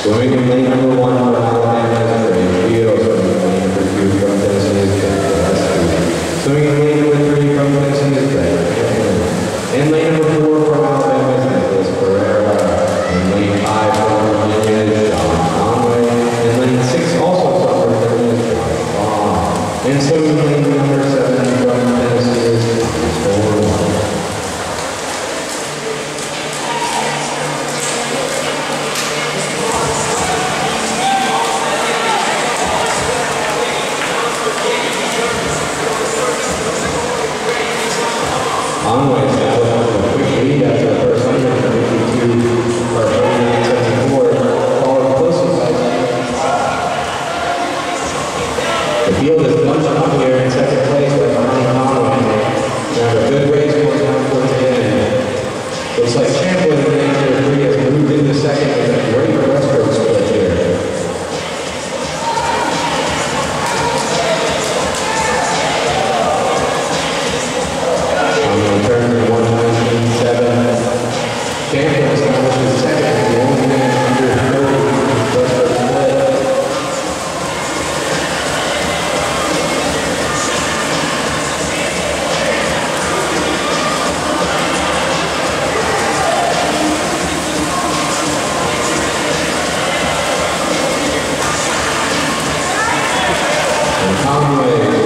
Swimming in lane number 1 for Alabama is Ray Fields. Swimming in lane number 2 from Tennessee is Jeff. Swimming in lane number 3 from Tennessee is Greg. In lane number 4 from Alabama is Nicholas Pereira. In lane 5 from Virginia is John Conway. In lane 6 also from Virginia is John Vaughn. And swimming in lane number 7 from Tennessee is Thomas. Conway established a quick lead after the first 152 or 49.74, followed closely by the field is bunched up here in second place by behind Conway. Now a good race going down towards the end. Looks like Champlin in lane 3 has moved into second with a great breaststroke split here. Turn 197. Champlin establishes second, the only man under 30 breaststroke split. And Conway